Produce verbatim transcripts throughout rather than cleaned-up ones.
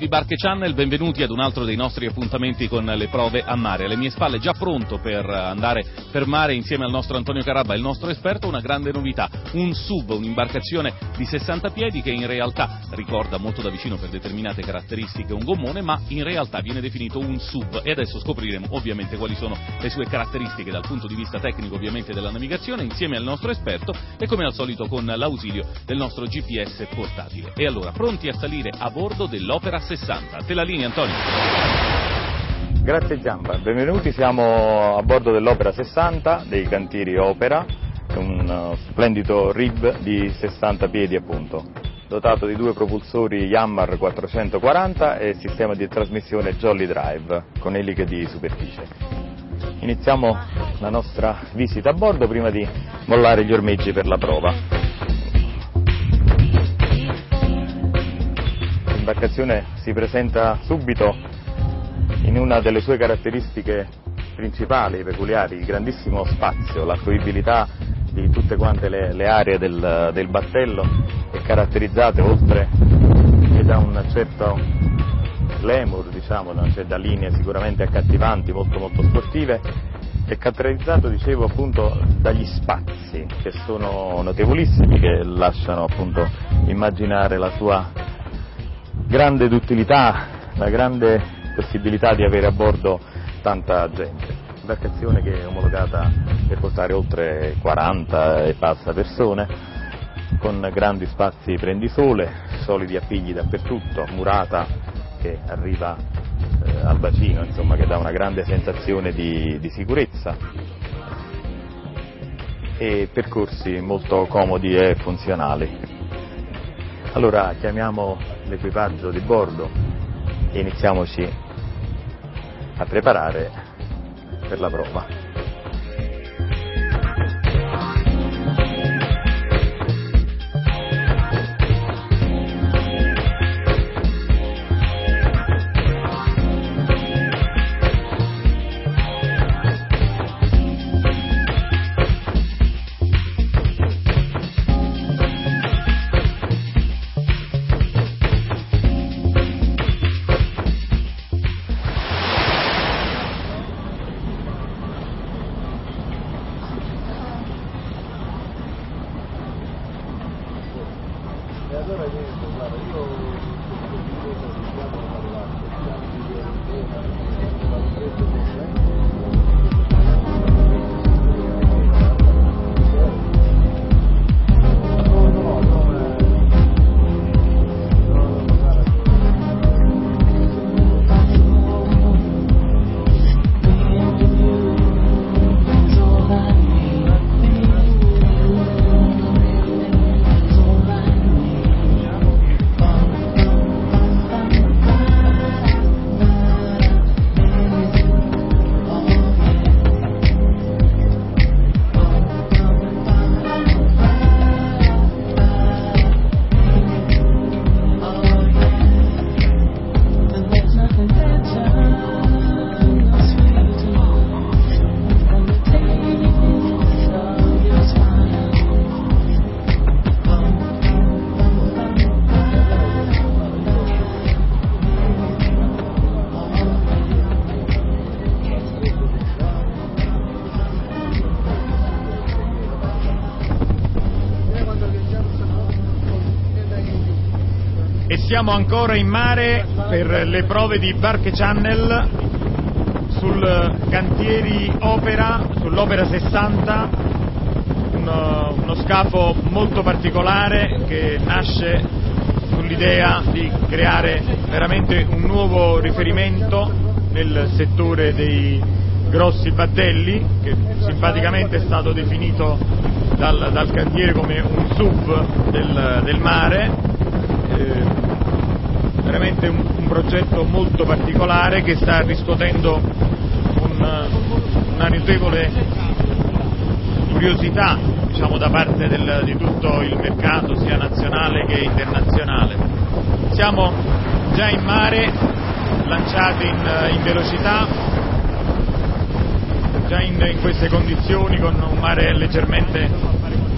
di Barche Channel, benvenuti ad un altro dei nostri appuntamenti con le prove a mare. Alle mie spalle, già pronto per andare per mare insieme al nostro Antonio Carabba, il nostro esperto, una grande novità, un S U V, un'imbarcazione di sessanta piedi che in realtà ricorda molto da vicino per determinate caratteristiche un gommone, ma in realtà viene definito un S U V, e adesso scopriremo ovviamente quali sono le sue caratteristiche dal punto di vista tecnico ovviamente della navigazione, insieme al nostro esperto e come al solito con l'ausilio del nostro G P S portatile. E allora, pronti a salire a bordo dell'Opera sessanta. Te la linea, Antonio. Grazie Giamba, benvenuti, siamo a bordo dell'Opera sessanta dei cantieri Opera, un splendido R I B di sessanta piedi appunto, dotato di due propulsori Yanmar quattrocentoquaranta e sistema di trasmissione Jolly Drive con eliche di superficie. Iniziamo la nostra visita a bordo prima di mollare gli ormeggi per la prova. L'imbarcazione si presenta subito in una delle sue caratteristiche principali, peculiari, il grandissimo spazio, la fruibilità di tutte quante le, le aree del, del battello, è caratterizzate oltre che da un certo glamour, diciamo, cioè da linee sicuramente accattivanti, molto molto sportive, è caratterizzato, dicevo, appunto dagli spazi che sono notevolissimi, che lasciano appunto immaginare la sua grande d'utilità, la grande possibilità di avere a bordo tanta gente. Imbarcazione che è omologata per portare oltre quaranta e passa persone, con grandi spazi prendisole, solidi appigli dappertutto, murata che arriva eh, al bacino, insomma, che dà una grande sensazione di, di sicurezza, e percorsi molto comodi e funzionali. Allora chiamiamo l'equipaggio di bordo e iniziamoci a preparare per la prova. Siamo ancora in mare per le prove di Barche Channel sul cantieri Opera, sull'Opera sessanta, uno, uno scafo molto particolare che nasce sull'idea di creare veramente un nuovo riferimento nel settore dei grossi battelli, che simpaticamente è stato definito dal, dal cantiere come un S U V del, del mare. Eh, veramente un, un progetto molto particolare che sta riscuotendo un, una notevole curiosità, diciamo, da parte del, di tutto il mercato sia nazionale che internazionale. Siamo già in mare, lanciati in, in velocità, già in, in queste condizioni, con un mare leggermente,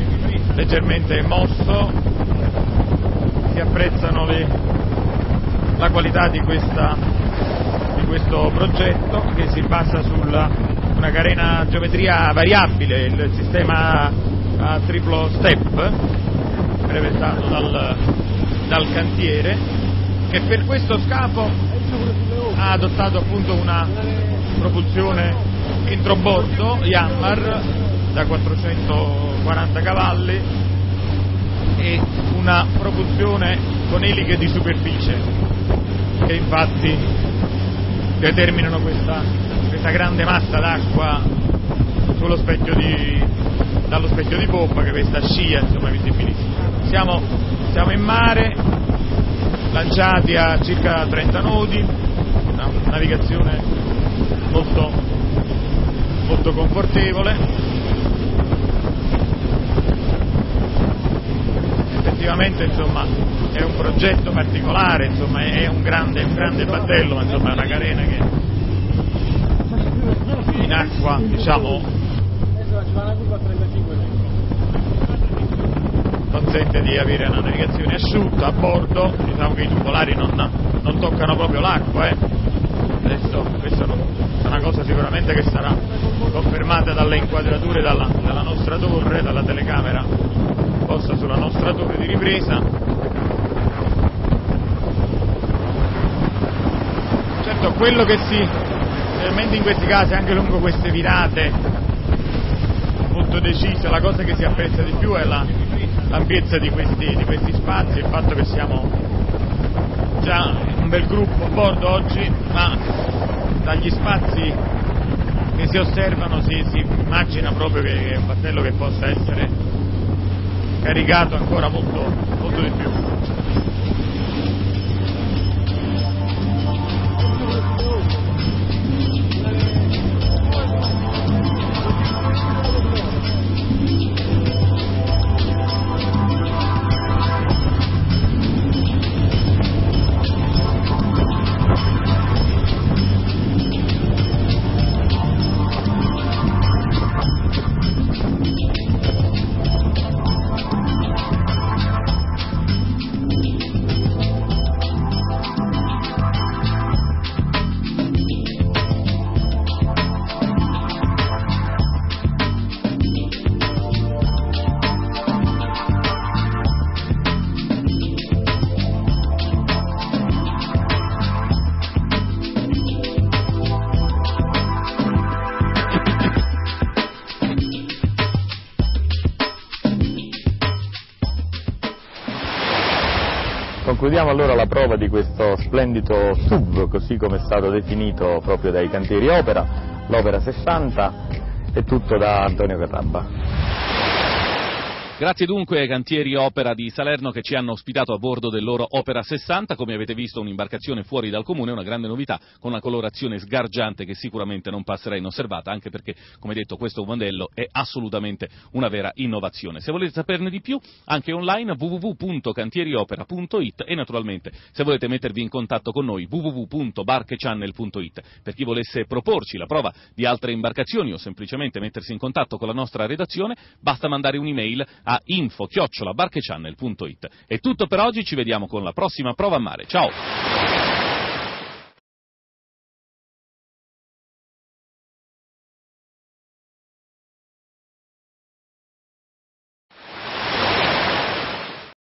leggermente mosso. Si apprezzano le la qualità di, questa, di questo progetto, che si basa su una carena a geometria variabile, il sistema a triplo step brevettato dal, dal cantiere, che per questo scafo ha adottato appunto una propulsione entrobordo Yanmar da quattrocentoquaranta cavalli e una propulsione con eliche di superficie, che infatti determinano questa, questa grande massa d'acqua sullo specchio di, dallo specchio di poppa, che questa scia insomma visibilissima. Siamo, siamo in mare, lanciati a circa trenta nodi, una navigazione molto, molto confortevole. Effettivamente insomma è un progetto particolare, insomma è un grande, un grande battello, ma insomma è una carena che in acqua diciamo consente di avere una navigazione asciutta a bordo. Diciamo che i tubolari non, non toccano proprio l'acqua, eh. Adesso questa è una cosa sicuramente che sarà confermata dalle inquadrature dalla, dalla nostra torre, dalla telecamera posta sulla nostra torre di ripresa. Certo, quello che si, specialmente in questi casi, anche lungo queste virate molto decise, la cosa che si apprezza di più è la, l'ampiezza di questi, di questi spazi, il fatto che siamo già un bel gruppo a bordo oggi, ma dagli spazi che si osservano si, si immagina proprio che è un battello che possa essere caricato ancora molto, molto di più. Concludiamo allora la prova di questo splendido S U V, così come è stato definito proprio dai cantieri Opera, l'Opera sessanta. È tutto da Antonio Carrabba. Grazie dunque ai cantieri Opera di Salerno che ci hanno ospitato a bordo del loro Opera sessanta. Come avete visto, un'imbarcazione fuori dal comune, una grande novità, con una colorazione sgargiante che sicuramente non passerà inosservata, anche perché, come detto, questo modello è assolutamente una vera innovazione. Se volete saperne di più, anche online w w w punto cantieriopera punto it e naturalmente, se volete mettervi in contatto con noi, w w w punto barchechannel punto it. Per chi volesse proporci la prova di altre imbarcazioni o semplicemente mettersi in contatto con la nostra redazione, basta mandare un'email a info chiocciola barchechannel punto it. È tutto per oggi, ci vediamo con la prossima prova a mare. Ciao!